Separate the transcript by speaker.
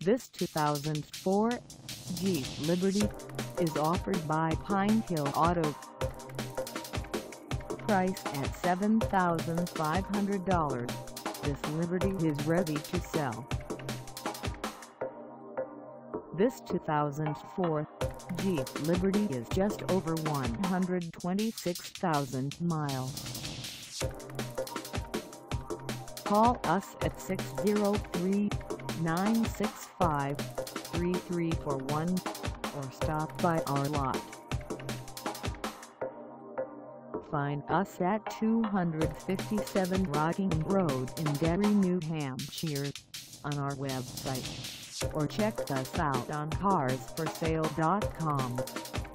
Speaker 1: This 2004 Jeep Liberty is offered by Pine Hill Auto. Price at $7,500, this Liberty is ready to sell. This 2004 Jeep Liberty is just over 126,000 miles. Call us at 603-965-3341 or stop by our lot. Find us at 257 Rockingham Road in Derry, New Hampshire, on our website, or check us out on carsforsale.com.